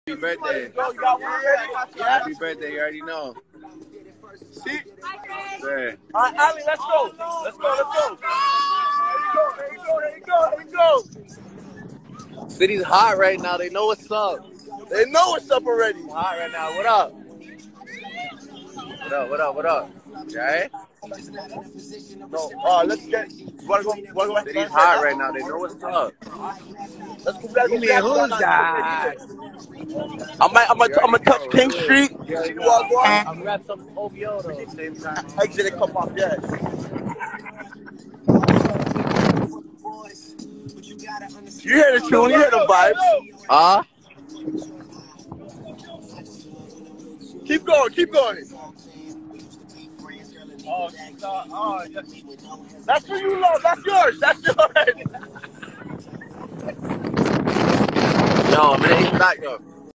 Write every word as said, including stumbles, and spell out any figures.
Happy birthday. Go, you got one ready? Yeah. Happy birthday, you already know. See? Yeah. All right, Ali, let's go. Let's go, let's go. There you go, there you go, there you go, there you go. City's hot right now. They know what's up. They know what's up already. It's hot right now. What up? What up, what up, what up? You alright? No, uh, let's get, you wanna go, you wanna go back? City's hot right now. They know what's up. Let's go back. You mean who's that? I might, I might, I'm gonna touch King Street. Yeah, You wanna go on? I'm grab some O V O though. Same time. Exit and come off, yeah. You hear the tune, you hear the vibes. Ah? Uh? Keep going, keep going. Oh, oh, that's for you, love. That's yours. That's yours. Yo, I'm gonna hit you back though.